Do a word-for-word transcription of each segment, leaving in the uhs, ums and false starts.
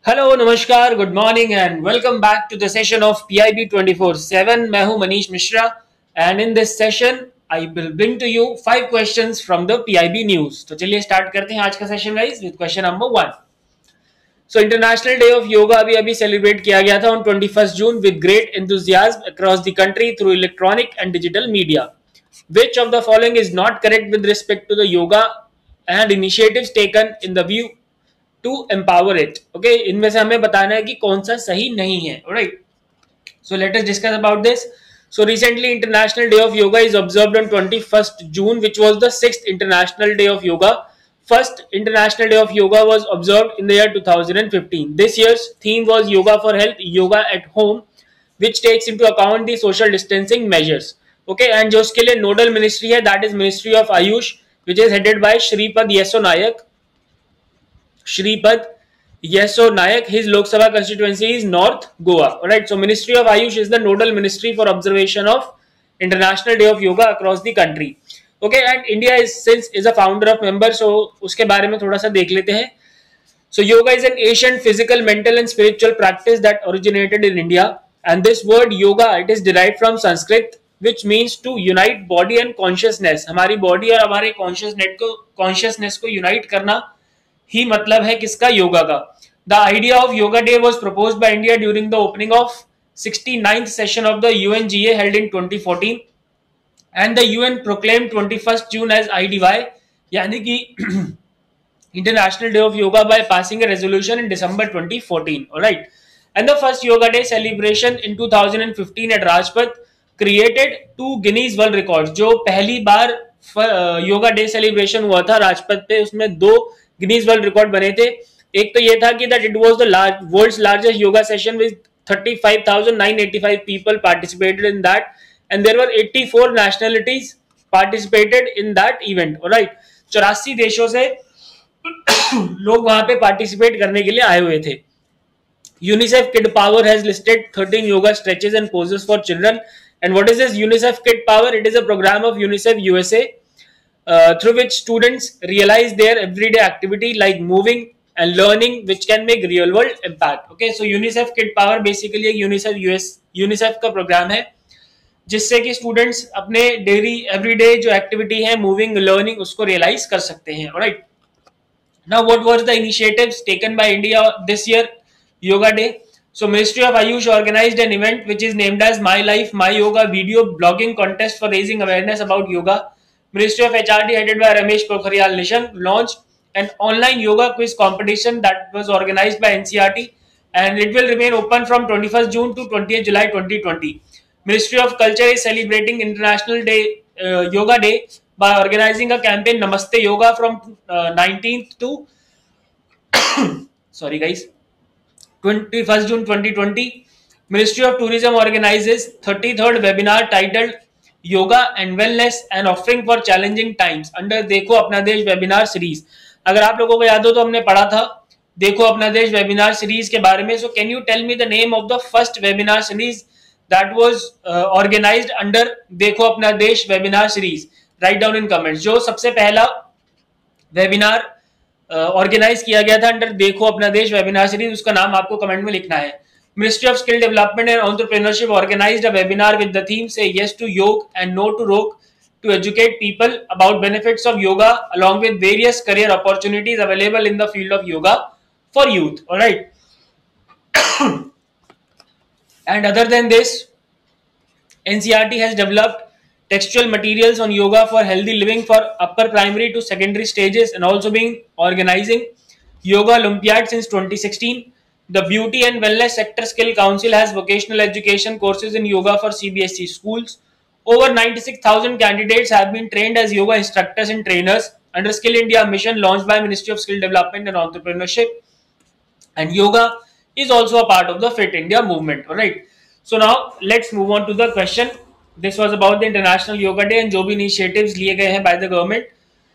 Hello नमस्कार good morning and welcome back to the session of PIB twenty four seven. मैं हूं Manish Mishra and in this session I will bring to you five questions from the PIB news. तो चलिए start करते हैं आज का session guys with question number one. So international day of yoga अभी अभी सेलिब्रेट किया गया था on twenty first June with great enthusiasm across the country through electronic and digital media. Which of the following is not correct with respect to the yoga and initiatives taken in the view to empower it? Okay, इनमें से हमें बताना है कि कौन सा सही नहीं है. Alright, so let us discuss about this. So recently International Day of Yoga is observed on twenty-first June, which was the sixth International Day of Yoga. First International Day of Yoga was observed in the year two thousand fifteen. This year's theme was Yoga for Health, Yoga at Home, which takes into account the social distancing measures. Okay and जो उसके लिए nodal ministry है that is ministry of AYUSH which is headed by Shripad Yesso Naik. Shripad Yesso Naik, his Lok Sabha constituency is North Goa. Right, so ministry of AYUSH is the nodal ministry for observation of international day of yoga across the country. Okay and India is since is a founder of member, so उसके बारे में थोड़ा सा देख लेते हैं. So yoga is an ancient physical, mental and spiritual practice that originated in India, and this word yoga, it is derived from Sanskrit, which means to unite body and consciousness. हमारी body और हमारे consciousness को consciousness को unite करना ही मतलब है किसका, yoga का. The idea of yoga day was proposed by India during the opening of sixty-ninth session of the U N G A held in twenty fourteen, and the U N proclaimed twenty-first June as I D Y, यानी कि International Day of Yoga, by passing a resolution in December twenty fourteen. All right, and the first Yoga Day celebration in two thousand fifteen at Rajpath created to Guinness world record. जो पहली बार yoga day celebration हुआ था राजपथ पे, उसमें दो Guinness world record बने थे. एक तो ये था कि that it was the world's largest yoga session with thirty-five thousand nine hundred eighty-five people participated in that, and there were eighty-four nationalities participated in that event. Alright, चौरासी देशों से लोग वहां पे पार्टिसिपेट करने के लिए आए हुए थे. UNICEF Kid Power has listed thirteen yoga stretches and poses for children. And what is this UNICEF Kid Power? It is a program of UNICEF U S A uh, through which students realize their everyday activity like moving and learning, which can make real world impact. Okay, so UNICEF Kid Power basically एक UNICEF U S UNICEF का program है जिससे कि students अपने daily everyday जो activity है, moving, learning, उसको realise कर सकते हैं. Alright, now what was the initiatives taken by India this year yoga day. So Ministry of Ayush organized an event which is named as My Life My Yoga video blogging contest for raising awareness about yoga. Ministry of H R D headed by Ramesh Pokhriyal Nishank launched an online yoga quiz competition that was organized by N C R T, and it will remain open from twenty-first June to twentieth July twenty twenty. Ministry of Culture is celebrating International Day uh, Yoga Day by organizing a campaign Namaste Yoga from uh, nineteenth to sorry guys twenty-first June twenty twenty. Ministry of Tourism organizes thirty-third webinar titled Yoga and Wellness and Offering for Challenging Times under देखो Apna Desh webinar series. अगर आप लोगों को याद हो तो हमने पढ़ा था देखो अपना देश वेबिनार सीरीज के बारे में. So can you tell me the name of the first webinar series that was organised under Dekho Apna Desh webinar series? Right down in comments. जो सबसे पहला वेबिनार ऑर्गेनाइज uh, किया गया था under Dekho Apna Desh webinar series, उसका नाम आपको कमेंट में लिखना है. Ministry of skill development and entrepreneurship organised a webinar with the theme say yes to yog and no to rog to educate people about benefits of yoga along with various career opportunities available in the field of yoga for youth. Alright, and other than this N C R T has developed textual materials on yoga for healthy living for upper primary to secondary stages, and also being organizing yoga olympiad since twenty sixteen. The Beauty and Wellness Sector Skill Council has vocational education courses in yoga for C B S E schools. Over ninety-six thousand candidates have been trained as yoga instructors and trainers under Skill India mission launched by Ministry of Skill Development and Entrepreneurship. And yoga is also a part of the Fit India movement. All right, so now let's move on to the question. This was about the International Yoga Day and जो भी initiatives लिए गए हैं by the government.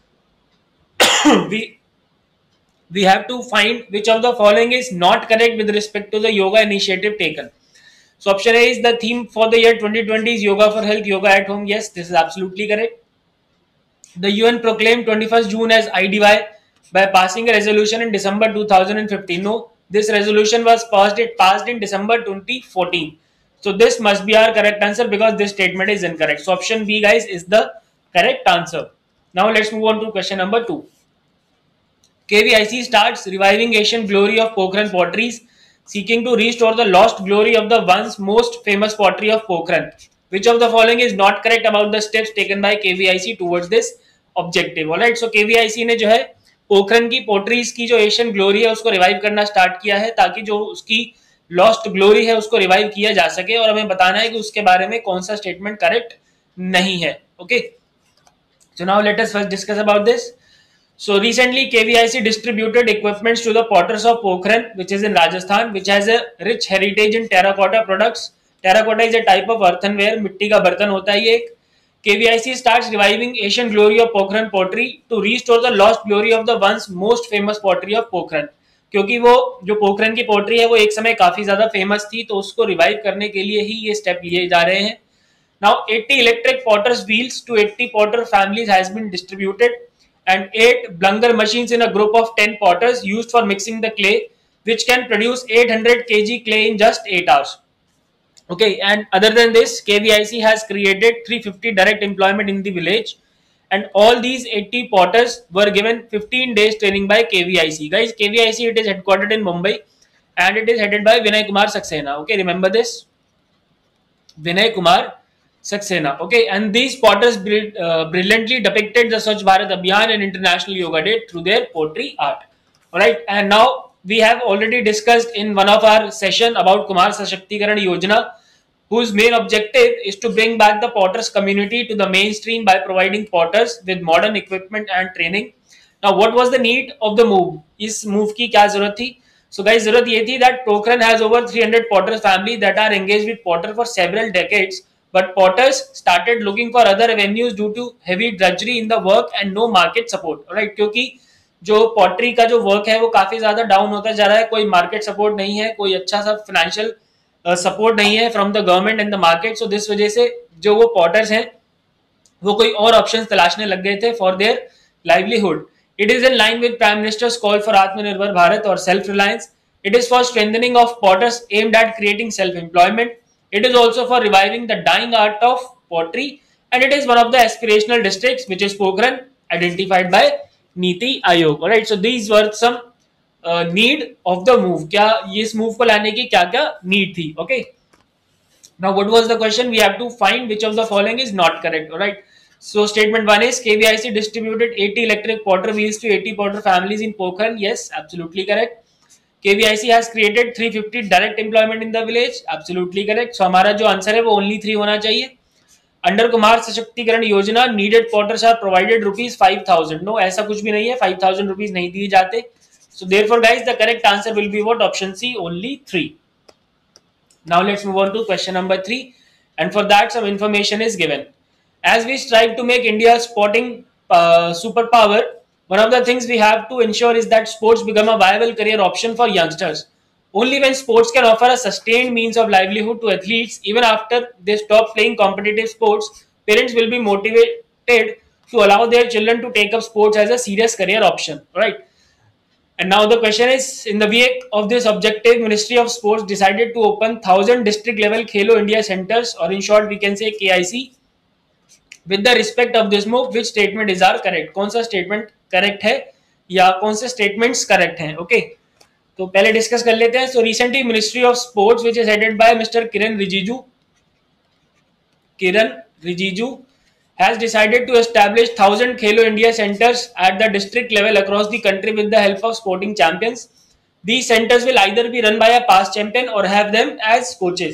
we we have to find which of the following is not correct with respect to the yoga initiative taken. So option A is the theme for the year twenty twenty is yoga for health, yoga at home. Yes, this is absolutely correct. The U N proclaimed twenty-first June as I D Y by passing a resolution in December two thousand fifteen. No, This resolution was passed it passed in December twenty fourteen. So this must be our correct answer because this statement is incorrect. So option B, guys, is the correct answer. Now let's move on to question number two. K V I C starts reviving Asian glory of Pokhran potteries, seeking to restore the lost glory of the once most famous pottery of Pokhran. Which of the following is not correct about the steps taken by K V I C towards this objective? Alright, so K V I C ने जो है पोखरन की पोटरीज की जो Asian glory है उसको revive करना start किया है ताकि जो उसकी लॉस्ट ग्लोरी है उसको रिवाइव किया जा सके, और हमें बताना है कि उसके बारे में कौन सा स्टेटमेंट करेक्ट नहीं है. Okay, so now let us first discuss about this. So recently K V I C distributed equipments to the potters of Pokhran, which is in Rajasthan, which has a rich heritage in terracotta products. Terracotta is a type of earthenware, मिट्टी का बर्तन होता है ये एक. K V I C starts reviving Asian glory of Pokhran pottery to restore the lost glory of the once most famous pottery of Pokhran. क्योंकि वो जो पोखरन की पोट्री है वो एक समय काफी ज्यादा फेमस थी, तो उसको रिवाइव करने के लिए ही ये स्टेप लिए जा रहे हैं. Now eighty electric potters wheels to eighty potter families has been distributed, and eight Blunger machines in a group of ten potters used for mixing the clay, which can produce eight hundred kilograms clay in just eight hours. Okay, and other than this, K V I C has created three hundred fifty direct employment in the village, and all these eighty potters were given fifteen days training by K V I C. Guys, K V I C, it is headquartered in Mumbai, and it is headed by Vinay Kumar Saxena. Okay, remember this, Vinay Kumar Saxena. Okay, and these potters uh, brilliantly depicted the Swachh Bharat Abhiyan and International Yoga Day through their pottery art. Alright, and now we have already discussed in one of our session about Kumar Sashaktikarana Yojana, whose main objective is to bring back the potters community to the mainstream by providing potters with modern equipment and training. Now, what was the need of the move? इस move की क्या जरूरत थी? So guys, जरूरत ये थी that Pokhran has over three hundred potters family that are engaged with potter for several decades. But potters started looking for other avenues due to heavy drudgery in the work and no market support. Right? क्योंकि जो pottery का जो work है वो काफी ज्यादा down होता जा रहा है, कोई मार्केट सपोर्ट नहीं है, कोई अच्छा सा फाइनेंशियल सपोर्ट नहीं है from the government and the market. So this वजह से जो वो पॉटर्स हैं वो कोई और ऑप्शंस तलाशने लग गए थे for their livelihood. It is in line with prime minister's call for Atmanirbhar Bharat और self reliance. It is for strengthening of potters aimed at creating self employment. It is also for reviving the dying art of pottery, and it is one of the aspirational districts which is Pokhran, identified by Niti Aayog. Alright, so these were some uh, need of the move. क्या इस move को लाने की क्या क्या need थी? Okay. Now what was the question? We have to find which of the following is not correct. Alright. So statement one is K V I C distributed eighty electric potter wheels to eighty potter families in Pokhran. Yes, absolutely correct. K V I C has created three hundred fifty direct employment in the village. Absolutely correct. So हमारा जो answer है वो only three होना चाहिए. Under Kumar सशक्तिकरण योजना needed potters are provided rupees five thousand. No, ऐसा कुछ भी नहीं है. five thousand rupees नहीं दिए जाते. So therefore guys, the correct answer will be what? Option C, only three. Now let's move on to question number three, and for that some information is given. As we strive to make India a sporting uh, superpower, one of the things we have to ensure is that sports become a viable career option for youngsters. Only when sports can offer a sustained means of livelihood to athletes, even after they stop playing competitive sports, parents will be motivated to allow their children to take up sports as a serious career option. Right? And now the question is, in the wake of this objective, Ministry of Sports decided to open one thousand district level Khelo India centers, or in short we can say K I C. With the respect of this move, which statement is our correct? कौन सा statement correct है या कौन से statements correct हैं? Okay, तो पहले discuss कर लेते हैं. So recently Ministry of Sports, which is headed by Mister Kiran Rijiju, Kiran Rijiju has decided to establish one thousand Khelo India centers at the district level across the country with the help of sporting champions. These centers will either be run by a past champion or have them as coaches.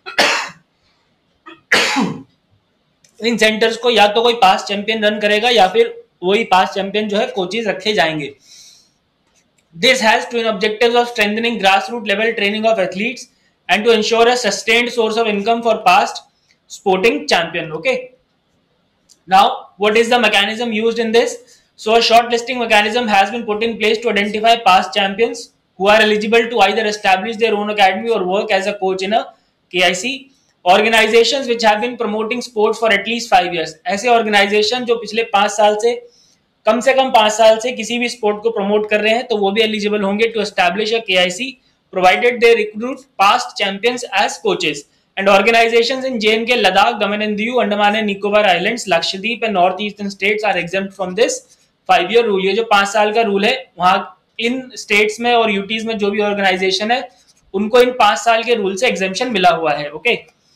इन centres को या तो कोई past champion run करेगा या फिर वही past champion जो है कोचेस रखे जाएंगे. This has two objectives of strengthening grassroot level training of athletes and to ensure a sustained source of income for past sporting champion. Okay, now what is the mechanism used in this? So a shortlisting mechanism has been put in place to identify past champions who are eligible to either establish their own academy or work as a coach in a K I C. Organizations which have been promoting sports for at least five years. ऐसे organization जो पिछले पांच साल से कम से कम पांच साल से किसी भी स्पोर्ट को प्रमोट कर रहे हैं तो वो भी एलिजिबल होंगे to establish a KIC provided they recruit past champions as coaches and organisations in J and K, Ladakh, Daman and Diu, Andaman and Nicobar islands, Lakshadweep and north eastern states are exempt from this five year rule. ये जो पांच साल का rule है वहां इन states में और UTs में जो भी ऑर्गेनाइजेशन है उनको इन पांच साल के रूल से एग्जेम्पशन मिला हुआ है। Okay,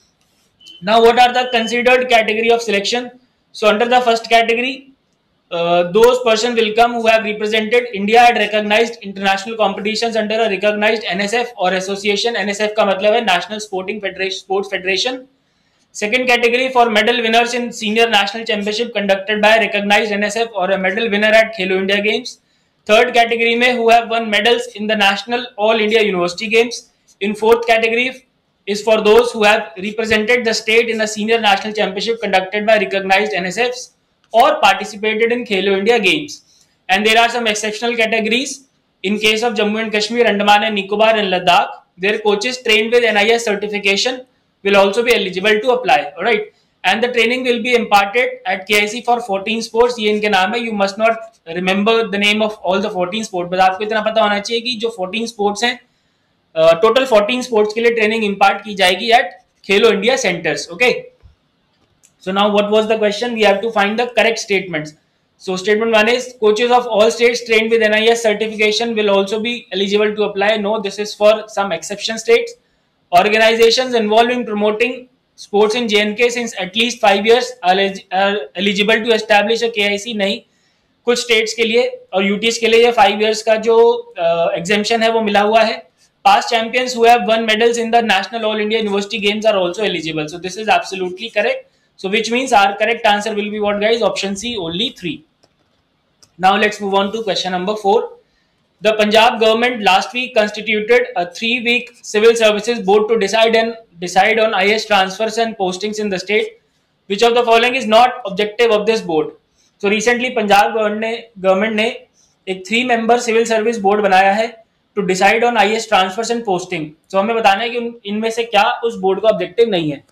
now what are the considered category of selection? So under the first category, Uh, those person will come who have represented India at recognized international competitions under a recognized N S F or association. N S F का मतलब है National Sporting Federation, Sports Federation. Second category for medal winners in senior national championship conducted by recognized N S F or a medal winner at Khelo India Games. Third category में who have won medals in the National All India University Games. In fourth category is for those who have represented the state in a senior national championship conducted by recognized N S Fs or participated in Khelo India Games. And there are some exceptional categories. In case of Jammu and Kashmir, Andaman and Nicobar and Ladakh, their coaches trained with N I S certification will also be eligible to apply. All right, and the training will be imparted at K I C for fourteen sports. ये इनके नाम है. You must not remember the name of all the fourteen sports, बस आपको इतना पता होना चाहिए कि जो fourteen sports हैं, टोटल uh, fourteen sports के लिए ट्रेनिंग इम्पार्ट की जाएगी at Khelo India centers. Okay. So now what was the question? We have to find the correct statements. So statement one is coaches of all states trained with N I S certification will also be eligible to apply. No, this is for some exception states. Organizations involved in promoting sports in J and K since at least five years are, are eligible to establish a K I C. नहीं, कुछ states के लिए और UTs के लिए ये five years का जो एग्जेम्पशन uh, है वो मिला हुआ है. Past champions who have won medals in the National All India University Games are also eligible. So this is absolutely correct. So which means our correct answer will be what, guys? Option C, only three. Now let's move on to question number four. The Punjab government last week constituted a three-week civil services board to decide and decide on I A S transfers and postings in the state. Which of the following is not objective of this board? So recently Punjab government ने एक three member civil service board बनाया है to decide on I A S transfers and posting. So हमें बताना है कि इनमें से क्या उस board का objective नहीं है.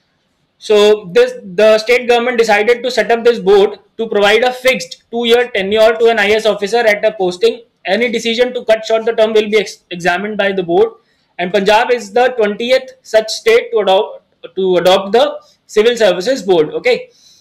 So this the state government decided to set up this board to provide a fixed two-year tenure to an I A S officer at a posting. Any decision to cut short the term will be ex examined by the board. And Punjab is the twentieth such state to adopt to adopt the civil services board. Okay.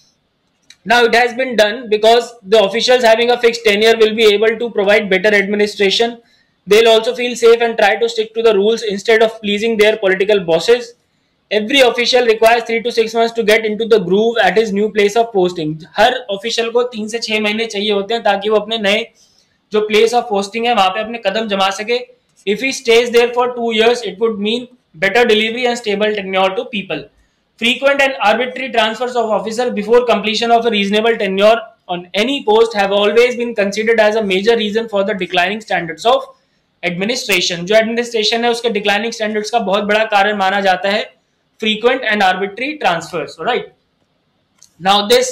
Now it has been done because the officials having a fixed tenure will be able to provide better administration. They'll also feel safe and try to stick to the rules instead of pleasing their political bosses. Every official requires three to six months to get into the groove at his new place of posting. Her official को तीन से छह महीने चाहिए होते हैं ताकि वो अपने नए जो place of posting है वहां पे अपने कदम जमा सके. If he stays there for two years, it would mean better delivery and stable tenure to people. Frequent and arbitrary transfers of officer before completion of a reasonable tenure on any post have always been considered as a major reason for the declining standards of administration. जो administration है उसके declining standards का बहुत बड़ा कारण माना जाता है frequent and arbitrary transfers. All right. Now this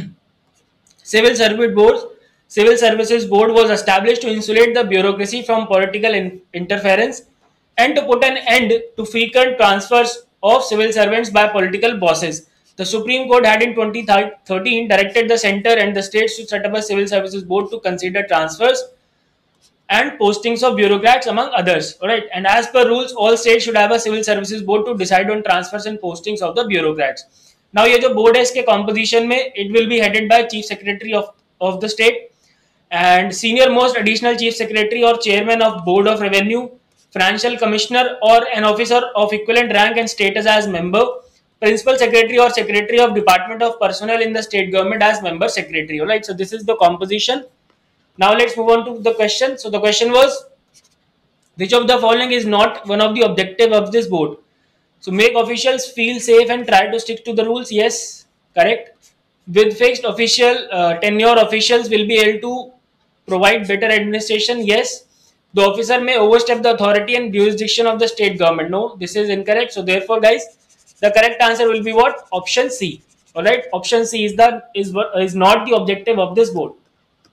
civil service board, civil services board was established to insulate the bureaucracy from political in interference and to put an end to frequent transfers of civil servants by political bosses. The Supreme Court had in twenty thirteen directed the center and the states to set up a civil services board to consider transfers and postings of bureaucrats among others. All right. And as per rules, all states should have a civil services board to decide on transfers and postings of the bureaucrats. Now ये जो board है इसके composition में it will be headed by chief secretary of of the state and senior most additional chief secretary or chairman of board of revenue, financial commissioner or an officer of equivalent rank and status as member, principal secretary or secretary of department of personnel in the state government as member secretary. All right. So this is the composition. Now let's move on to the question. So the question was, which of the following is not one of the objective of this board? So make officials feel safe and try to stick to the rules. Yes, correct. With fixed official uh, tenure, officials will be able to provide better administration. Yes. The officer may overstep the authority and jurisdiction of the state government. No, this is incorrect. So therefore, guys, the correct answer will be what? Option C. All right. Option C is the is what is not the objective of this board.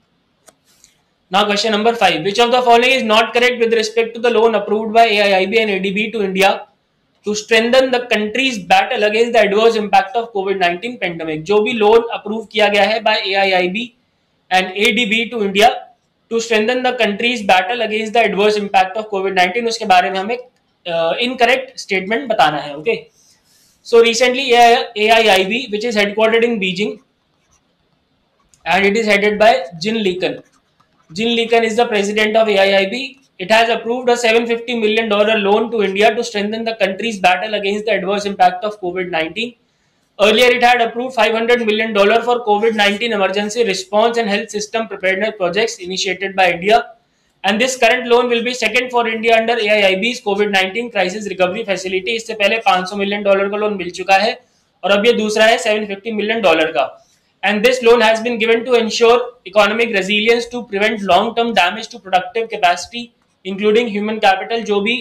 Now question number five. Which of the following is not correct with respect to the loan approved by A I I B and A D B to India to strengthen the country's battle against the adverse impact of COVID nineteen pandemic? जो भी loan approve किया गया है by A I I B and A D B to India to strengthen the country's battle against the adverse impact of COVID nineteen. उसके बारे में हमें incorrect statement बताना है. Okay, so recently A I I B, which is headquartered in Beijing, and it is headed by Jin Liqun. Jin Liqun is the president of A I I B. It has approved a seven hundred fifty million dollars loan to India to strengthen the country's battle against the adverse impact of COVID nineteen. Earlier, it had approved five hundred million dollars for COVID nineteen emergency response and health system preparedness projects initiated by India. And this current loan will be second for India under A I I B's COVID nineteen crisis recovery facility. इससे पहले five hundred million dollar का loan मिल चुका है और अब ये दूसरा है seven hundred fifty million dollar का. And this loan has been given to ensure economic resilience to prevent long-term damage to productive capacity, including human capital. जो भी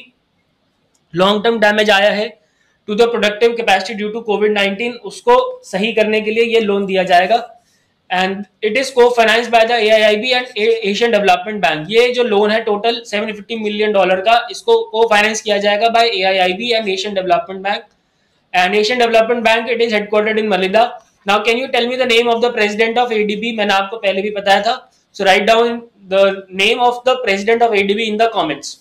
long-term damage आया है to the productive capacity due to COVID nineteen, उसको सही करने के लिए ये लोन दिया जाएगा. And it is co finance by the A I I B and Asian Development Bank. ये जो लोन है total seven hundred fifty million dollar का, इसको को फाइनेंस किया जाएगा by A I I B and Asian Development Bank. And Asian Development Bank, it is headquartered in Manila. Now can you tell me the name of the president of A D B? मैंने आपको पहले भी बताया था. So write down the name of the president of A D B in the comments.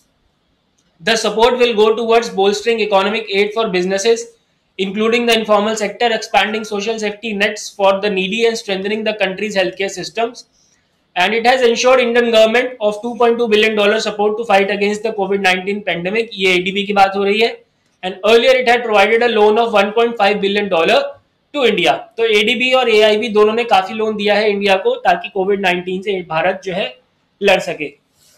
The support will go towards bolstering economic aid for businesses, including the informal sector, expanding social safety nets for the needy and strengthening the country's healthcare systems. And it has ensured Indian government of two point two billion dollars support to fight against the COVID nineteen pandemic. ये A D B की बात हो रही है. And earlier it had provided a loan of one point five billion dollars to India. तो A D B और A I B दोनों ने काफी लोन दिया है इंडिया को ताकि कोविड नाइनटीन से भारत जो है लड़ सके.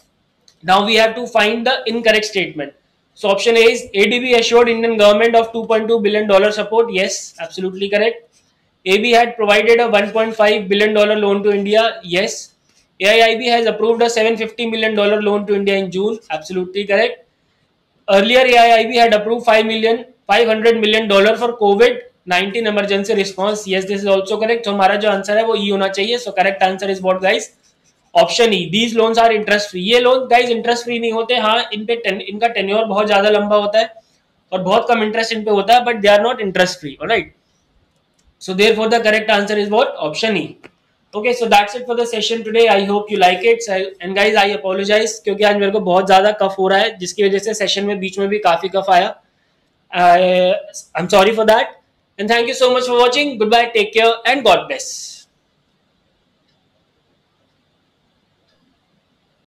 Now we have to find the incorrect statement. So option A is A D B assured Indian government of two point two billion dollars support. Yes, absolutely correct. A B had provided a one point five billion dollars loan to India. Yes. A I I B has approved a seven hundred fifty million dollars loan to India in June. Absolutely correct. Earlier A I I B had approved five million five hundred million dollars for COVID nineteen emergency response. Yes, this is also correct. So हमारा जो answer है वो E होना चाहिए. So correct answer is what, guys? Option E. These loans are interest free. ये loan guys interest free नहीं होते. हाँ, इन पे टेन, इनका टेन्योर बहुत ज्यादा लंबा होता है और बहुत कम इंटरेस्ट इन पे होता है, but they are not interest free. Alright, so therefore the correct answer is what? Option E. Okay, so that's it for the session today. I hope you like it. And guys I apologise क्योंकि आज मेरे को बहुत ज्यादा कफ हो रहा है, जिसकी वजह से सेशन में बीच में भी काफी कफ आया. I am sorry for that. And thank you so much for watching. Good bye, take care and God bless.